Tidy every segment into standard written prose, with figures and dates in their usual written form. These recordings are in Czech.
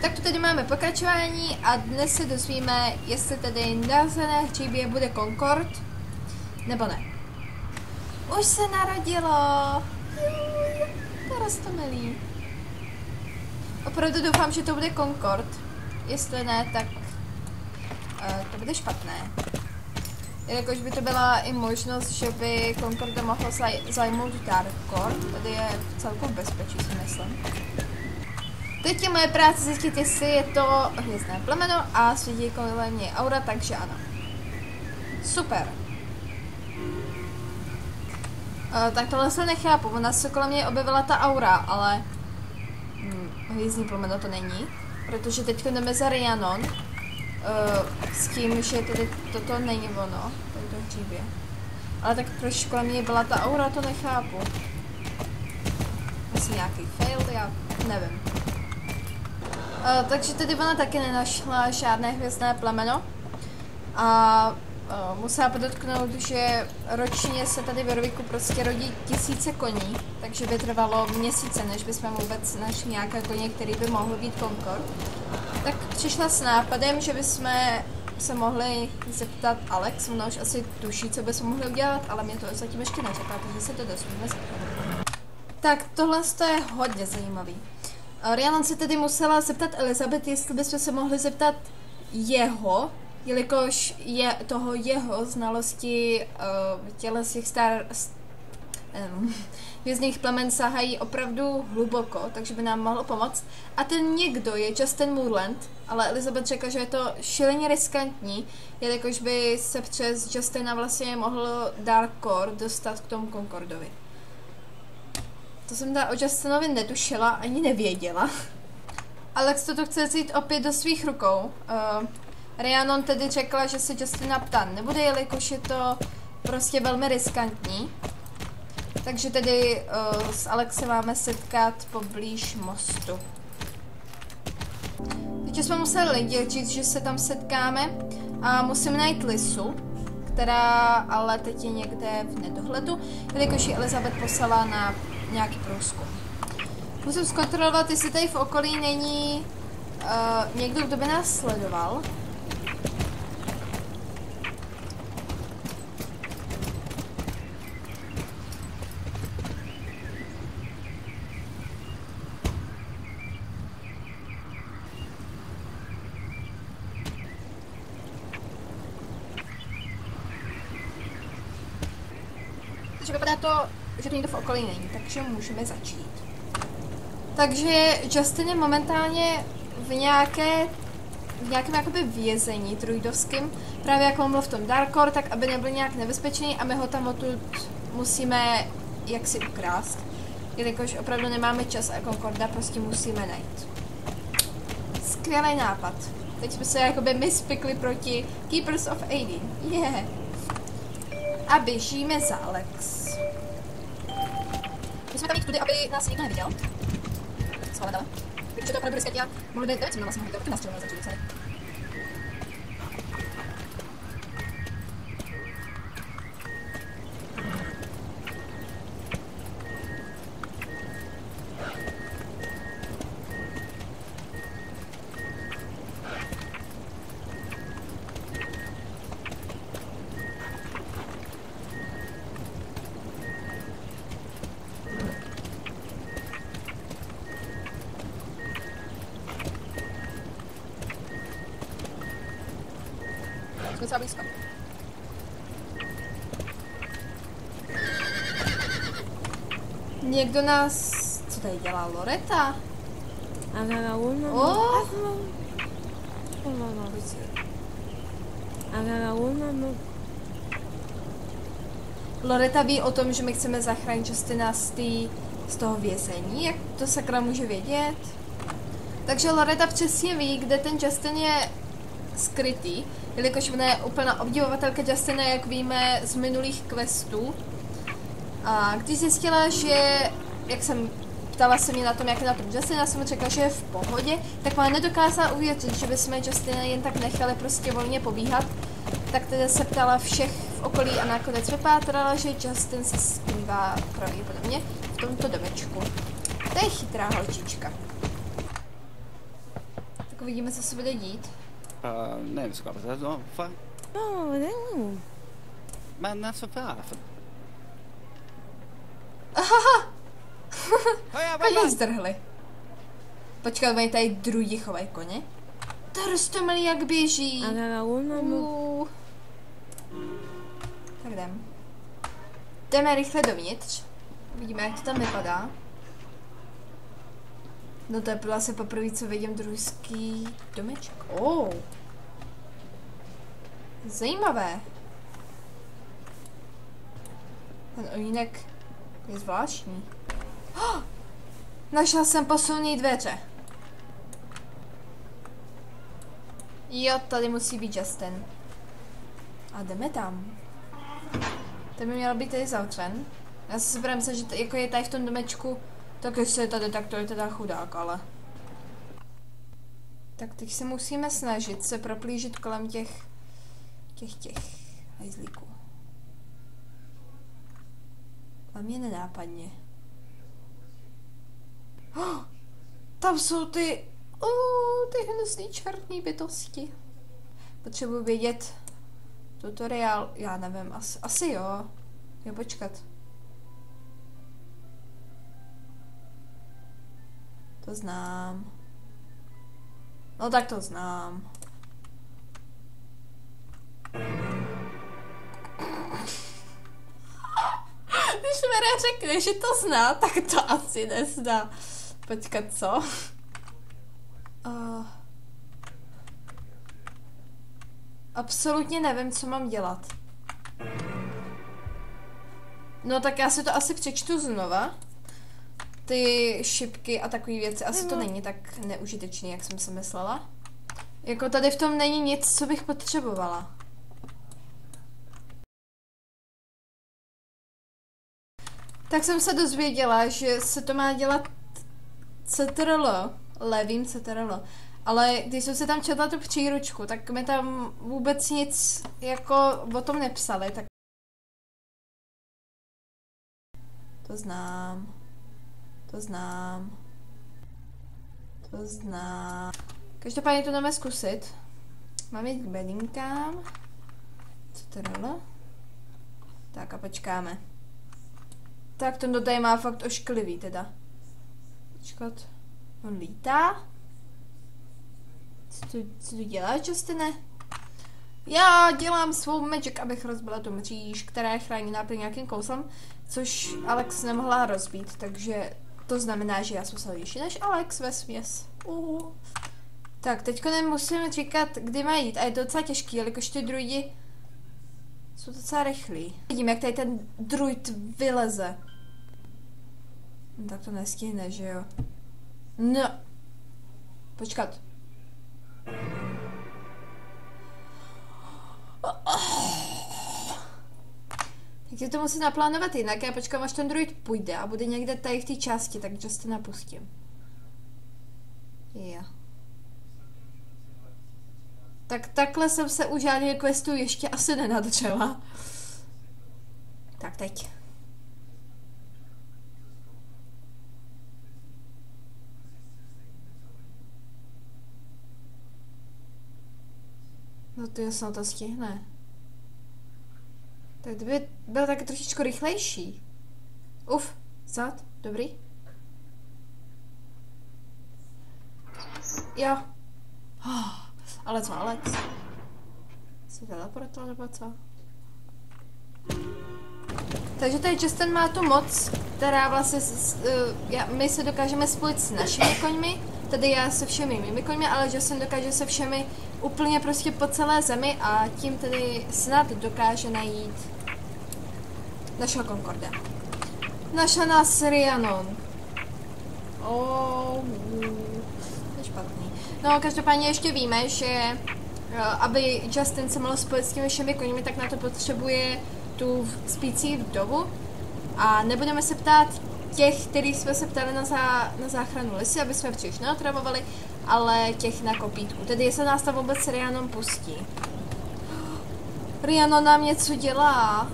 Tak tu tedy máme pokračování a dnes se dozvíme, jestli tedy narozené hříbě bude Concord, nebo ne. Už se narodilo! To roztomilý. Opravdu doufám, že to bude Concord. Jestli ne, tak to bude špatné. Jakož by to byla i možnost, že by Concorda mohlo zajmout Darkcord. Tady je celkou bezpečí, si myslím. Teď je moje práce zjistit, jestli je to hvězdné plemeno a svítí kolem mě aura, takže ano. Super. Tak tohle se nechápu, ona se kolem mě objevila ta aura, ale hvězdný plemeno to není, protože teď jdeme za Rhiannon s tím, že tedy toto není ono, tady to hříbě. Ale tak proč kolem mě byla ta aura, to nechápu. Asi nějaký fail, já nevím. Takže tedy ona taky nenašla žádné hvězdné plemeno a musela podotknout, že ročně se tady v Jorviku prostě rodí 1000 koní, takže by trvalo měsíce, než bychom vůbec našli nějaké koně, který by mohl být Concord. Tak přišla s nápadem, že bychom se mohli zeptat Alex, ona už asi tuší, co bychom mohli udělat, ale mě to zatím ještě neřekla, takže se to dozvíme. Tak tohle je hodně zajímavý. Rhiannon se tedy musela zeptat Elizabeth, jestli bychom se mohli zeptat jeho, jelikož je toho jeho znalosti tělesných hvězdných plemen sahají opravdu hluboko, takže by nám mohlo pomoct. A ten někdo je Justin Moorland, ale Elizabeth řekla, že je to šíleně riskantní, jelikož by se přes Justina vlastně mohl Darkcord dostat k tomu Concordovi. To jsem teda o Justinovi netušila, ani nevěděla. Alex toto chce vzít opět do svých rukou. Rhiannon tedy řekla, že se Justina ptát nebude, jelikož je to prostě velmi riskantní. Takže tedy s Alexem máme setkat poblíž mostu. Teď jsme museli říct, že se tam setkáme a musíme najít Lisu, která ale teď je někde v nedohledu, jelikož ji Elizabeth poslala na nějaký průzkum. Musím zkontrolovat, jestli tady v okolí není někdo, kdo by nás sledoval. Takže vypadá to, že to někdo v okolí není, takže můžeme začít. Takže Justin je momentálně v nějakém jakoby vězení druidovským, právě jako on byl v tom Darkcord, tak aby nebyl nějak nebezpečný a my ho tam odtud musíme jaksi ukrást, jelikož opravdu nemáme čas a Concorda prostě musíme najít. Skvělý nápad. Teď jsme se jakoby my spikli proti Keepers of Aiden. Yeah. A běžíme za Alex. Musíme tam jít tudy, aby nás nikdo neviděl. Schválně dále. Protože to opravdu riskantní a mohli by, nevím, co by vlastně mohli taky nás třeba začít docela. Jsme docela blízko. Někdo nás... Co tady dělá? Loretta? Loretta ví o tom, že my chceme zachránit Justina z toho vězení. Jak to sakra může vědět? Takže Loretta přesně ví, kde ten Justin je skrytý, jelikož ona je úplná obdivovatelka Justina, jak víme z minulých questů. A když zjistila, že, jak jsem ptala se mě na tom, jak je na tom Justin, já jsem mu řekla, že je v pohodě, tak má nedokázala uvěřit, že bychom Justina jen tak nechali prostě volně pobíhat. Tak tedy se ptala všech v okolí a nakonec vypátrala, že Justin se skrývá pravděpodobně v tomto domečku. To je chytrá holčička. uvidíme, co se bude dít. Nevím, co to je. Oh, no. Men alltså varför? Koně zdrhli. Počkat, mají tady druhý chovají koně. To roztomilý jak běží. Tak jdem. Jdeme rychle dovnitř. Uvidíme, jak to tam vypadá. No to je byla se poprvé, co vidím družský domeček. Oh. Zajímavé. Ten ojínek je zvláštní. Oh, našla jsem posilní dveře. Jo, tady musí být Justin. A jdeme tam. To by mělo být tady zavřen. Já si budem myslet, že jako je tady v tom domečku, tak jestli je tady, tak to je teda chudák, ale. Tak teď se musíme snažit se proplížit kolem těch hajzlíků. A mě nenápadně. Oh, tam jsou ty hnusný černý bytosti. Potřebuji vědět tutoriál, já nevím, asi jo. Jo, počkat. To znám. No tak to znám. Když Vera řekne, že to zná, tak to asi nezná. Počkat, co? Absolutně nevím, co mám dělat. No tak já si to asi přečtu znova. Ty šipky a takové věci. Asi to není tak neužitečný, jak jsem si myslela. Jako tady v tom není nic, co bych potřebovala. Tak jsem se dozvěděla, že se to má dělat CTRL, levým CTRL. Ale když jsem se tam četla tu příručku, tak mi tam vůbec nic jako o tom nepsali, tak... To znám. Každopádně to jdeme zkusit. Mám jít k bedinkám. CTRL. Tak a počkáme. Tak to tady má fakt ošklivý teda. Počkat. On lítá? Co tu děláš, Justine? Já dělám svou magic, abych rozbila tu mříž, která je chráněná před nějakým kouslem, což Alex nemohla rozbít, takže to znamená, že já jsem silnější než Alex vesměs. Tak, teďko nemusím říkat, kdy má jít a je to docela těžký, jelikož ty druidi jsou docela rychlí. Vidím, jak tady ten druid vyleze. No, tak to nestihne, že jo? No. Počkat. Tak je to musím naplánovat jinak, já počkám, až ten druid půjde a bude někde tady v té části, tak just napustím. Jo. Tak takhle jsem se u žádného questu ještě asi nenadřela. Tak teď. No to snad to stihne. Tak kdyby byl tak trošičku rychlejší. Zad, dobrý. Jo. Ale co, Alex? Se teleportoval nebo co? Takže tady Justin má tu moc, která vlastně, my se dokážeme spojit s našimi koňmi, tedy já se všemi mými koňmi, ale Justin dokáže se všemi úplně prostě po celé zemi a tím tedy snad dokáže najít našeho Concorda. Našla nás Rhiannon. To je špatný. No, každopádně ještě víme, že aby Justin se mohl spojit s těmi všemi koněmi, tak na to potřebuje tu spící vdovu. A nebudeme se ptát těch, který jsme se ptali na záchranu lisy, aby jsme příliš neotravovali, ale těch na kopítku. Tedy jestli nás tam vůbec Rhiannon pustí. Rhiannon nám něco dělá.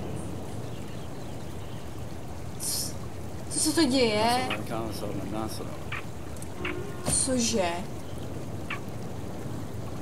Co se to děje? Cože?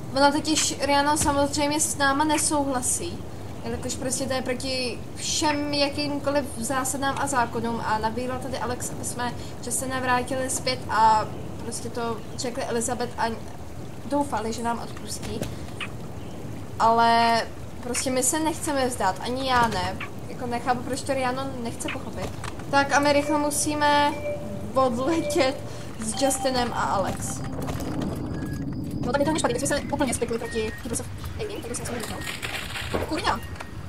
Ona totiž Rihanna samozřejmě s náma nesouhlasí, jelikož prostě to je proti všem jakýmkoliv zásadám a zákonům a nabídla tady Alex, aby jsme se nevrátili zpět a prostě to řekli Elizabeth a doufali, že nám odpustí. Ale prostě my se nechceme vzdát, ani já ne. Jako nechápu, proč to Rihanna nechce pochopit. Tak a my rychle musíme odletět s Justinem a Alex. No tak je to špatný, tak jsme se úplně spikli proti Peoples of Alien, takže jsem se nevyhnul. Kurňa!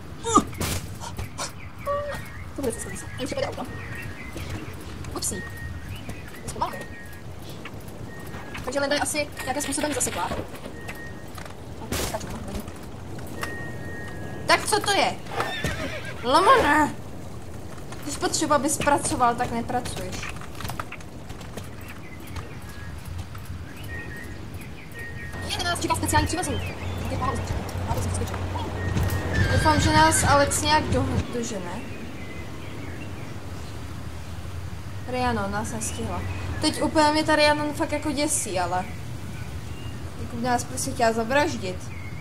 To bude cesta. A už je auto. Upsí. Zpomalme. Takže Linda je asi nějakým způsobem zasekla. Tak co to je? Lomone! Když potřeba, abys pracoval, tak nepracuješ. Je, nás čeká speciální přivezení. Doufám, že nás Alex nějak dožene. Rihanna nás nestihla. Teď úplně mě ta Rihanna fakt jako děsí, ale... Jako nás prostě chtěla zavraždit.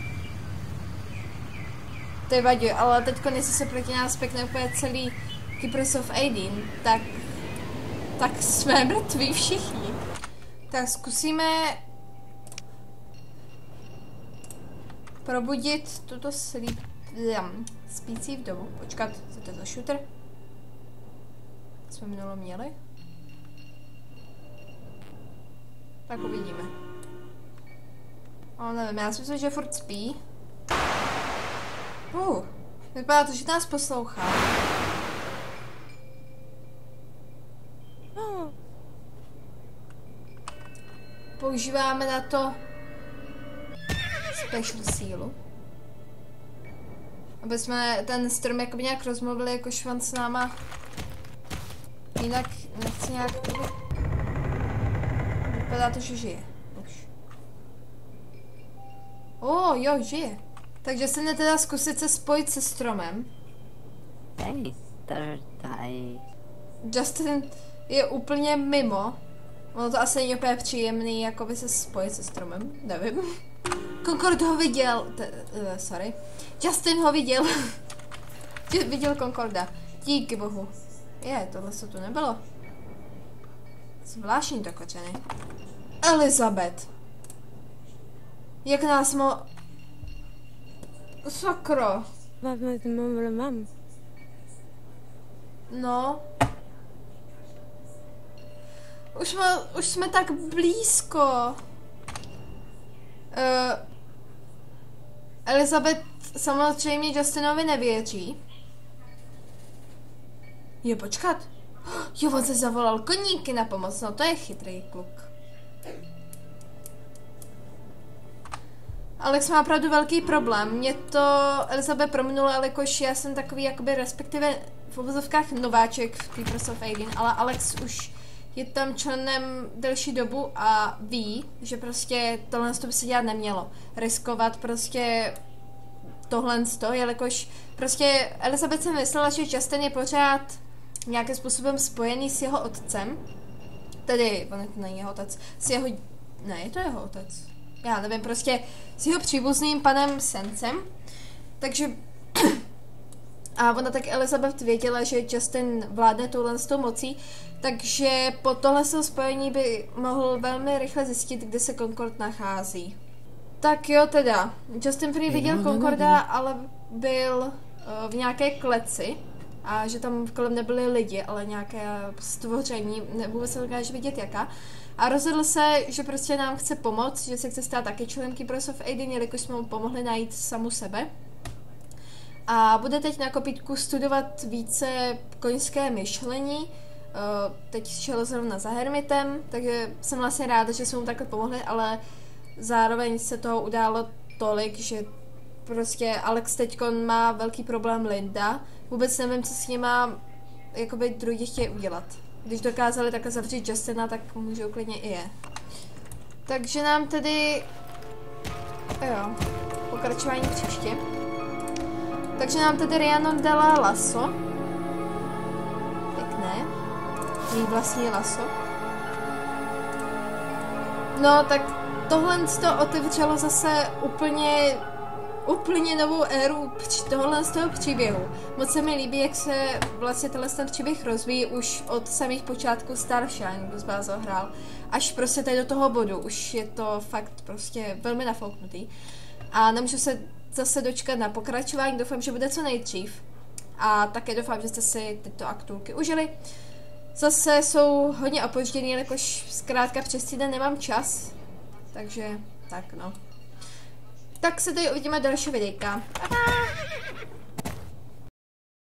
To je vadí, ale teďko jestli se proti nás pěkne úplně celý Keepers of Aden, tak jsme mrtví všichni. Tak zkusíme probudit tuto spící vdovu. Počkat, co to je za shooter? Jsme minule měli? Tak uvidíme. Ale nevím, já si myslím, že furt spí. Vypadá to, že nás poslouchá. Používáme na to special sílu. Aby jsme ten strom jakoby nějak rozmluvili, jakož on s náma jinak nechci nějak... Vypadá to, že žije. Už. Jo, žije. Takže se ne teda zkusit se spojit se stromem. Justin je úplně mimo. Ono to asi není úplně příjemný, jakoby se spojit se stromem. Nevím. Concord ho viděl. Sorry. Justin ho viděl. Viděl Concorda. Díky bohu. Tohle se tu nebylo. Zvláštní to kočeny. Elizabeth. Jak nás Sakro. Mám. No. Už jsme tak blízko. Elizabeth samozřejmě Justinovi nevěří. Počkat. On se zavolal koníky na pomoc, no to je chytrý kluk. Alex má opravdu velký problém. Mě to Elizabeth prominula, jelikož já jsem takový jakoby respektive v uvozovkách nováček v Keepers of Aden, ale Alex už je tam členem delší dobu a ví, že prostě tohle by se dělat nemělo. Riskovat prostě tohle, jelikož prostě Elizabeth si myslela, že Justin je pořád nějakým způsobem spojený s jeho otcem. Tedy, on to není jeho otec, s jeho... Ne, je to jeho otec. Já nevím, prostě s jeho příbuzným panem Sencem. Takže... A ona tak Elizabeth věděla, že Justin vládne touhle s tou mocí, takže po tohle spojení by mohl velmi rychle zjistit, kde se Concord nachází. Tak jo teda, Justin prý viděl Concorda, ale byl v nějaké kleci a že tam kolem nebyli lidi, ale nějaké stvoření, vůbec se dokáže vidět jaká. A rozhodl se, že prostě nám chce pomoct, že se chce stát taky členem Keepers of Aden, jelikož jsme mu pomohli najít samu sebe. A bude teď na kopítku studovat více koňské myšlení. Teď šel zrovna za Hermitem, takže jsem vlastně ráda, že jsme mu takhle pomohli, ale zároveň se toho událo tolik, že prostě Alex teďko má velký problém Linda. Vůbec nevím, co s nima jakoby druhý chtějí udělat. Když dokázali takhle zavřít Justina, tak můžou klidně i je. Takže nám tedy... Jo, pokračování příště. Takže nám tedy Rihanna dala laso. Pěkné. Její vlastní laso. No, tak tohle to otevřelo zase úplně novou éru tohle z toho příběhu. Moc se mi líbí, jak se vlastně ten příběh rozvíjí už od samých počátků Starshine, kdo z vás ho hrál, až prostě tady do toho bodu. Už je to fakt prostě velmi nafouknutý. A nemůžu se zase dočkat na pokračování, doufám, že bude co nejdřív. A také doufám, že jste si tyto aktulky užili. Zase jsou hodně opožděný, jelikož zkrátka přes týden nemám čas. Takže tak no. Tak se tady uvidíme další videjka.